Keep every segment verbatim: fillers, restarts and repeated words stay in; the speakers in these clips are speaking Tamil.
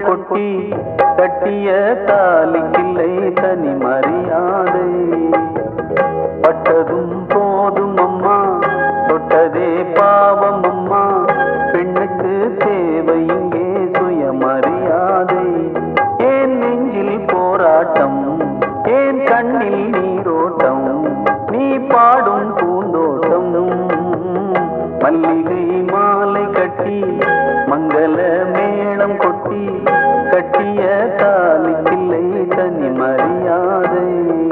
கொட்டி கட்டிய தாலிக்கில்லை தனி மரியாதை. பட்டதும் போதும் அம்மா, தொட்டதே பாவம் அம்மா, பெண்ணுக்கு தேவை இங்கே சுயமரியாதை. ஏன் நெஞ்சில் போராட்டம், ஏன் கண்ணில் நீரோட்டம், நீ பாடும் பூந்தோட்டம். மல்லிகை மாலை கட்டி மங்கள மேளம் கொட்டி கட்டிய தாலிக்கில்லை தனி மரியாதை.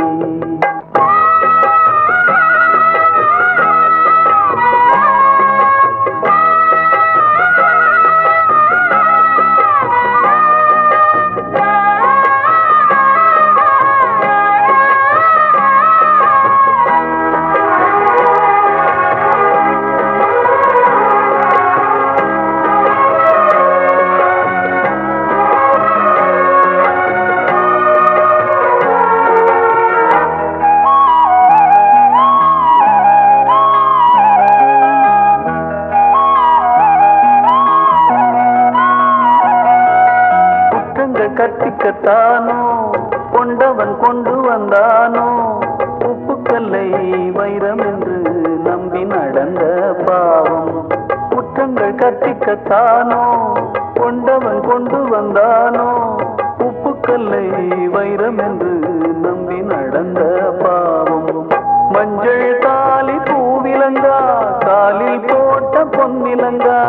கற்பிக்கத்தானோ கொண்டவன் கொண்டு வந்தானோ, உப்புக்கல்லை வைரம் என்று நம்பி நடந்த பாவம். குற்றங்கள் கற்பிக்கத்தானோ கொண்டவன் கொண்டு வந்தானோ, உப்புக்கல்லை வைரம் என்று நம்பி நடந்த பாவம். மஞ்சள் தாலி பூவிலங்கா, காலில் போட்ட பொன்னிலங்கா,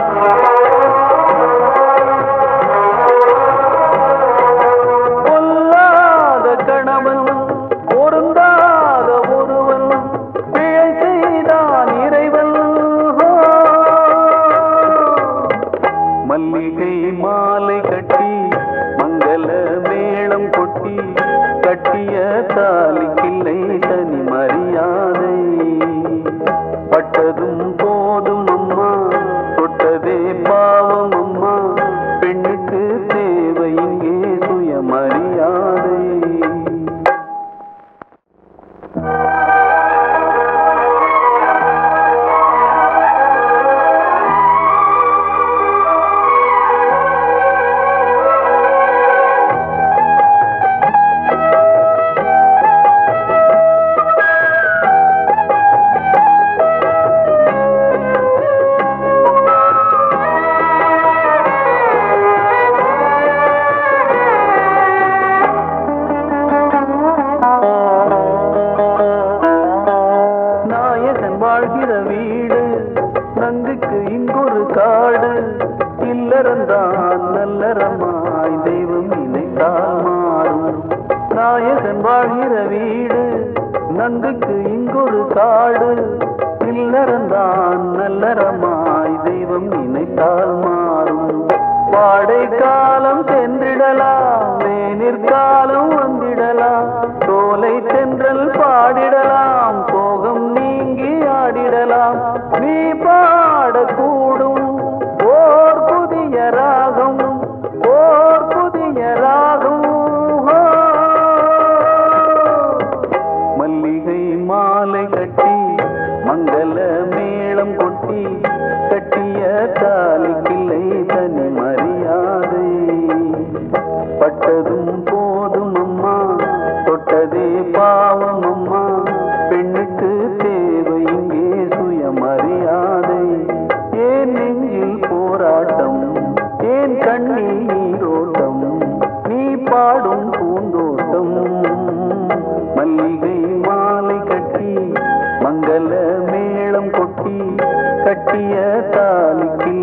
பொருந்தாத ஒருவன் பிழை செய்தான் இறைவன். மல்லிகை மாலை கட்டி மங்கள மேளம் கொட்டி கட்டிய தாலிக்கில்லை தனி மரியாதை. பட்டதும் போதும் அம்மா, தொட்டதே பாவம் அம்மா, பெண்ணுக்கு தேவை இங்கே சுயமரியாதை. வாழ்கிற வீடு நங்குக்கு இங்கொரு காடு, இல்லறந்தான் நல்லறமாய் தெய்வம் நினைத்தால் மாறும். நாயகன் வாழ்கிற வீடு நங்குக்கு இங்கொரு காடு, இல்லறந்தான் நல்லறமாய் தெய்வம் நினைத்தால் மாறும். வாடை காலம் சென்றிடலாம், வேனிற்காலம் வந்திடலாம், தோலை தென்றல் பாடிடலாம், சோகம் நீங்கி ஆடிடலாம். நீ பாடக்கூடும் ஓர் புதிய ராகம், ஓர் புதிய ராகம். மல்லிகை மாலை கட்டி மங்கள மேளம் கொட்டி கட்டிய தாலிக்கில்லை தனி மரியாதை. பட்டதும் போதும் அம்மா, தொட்டதே பாவம் அம்மா, பெண்ணுக்கு தேவை இங்கே சுயமரியாதை. ஏன் நெஞ்சில் போராட்டம், ஏன் கண்ணில் நீரோட்டம், நீ பாடும் பூந்தோட்டம். மல்லிகை மாலை கட்டி மங்கள மேளம் கொட்டி கட்டிய தாலிக்கில்லை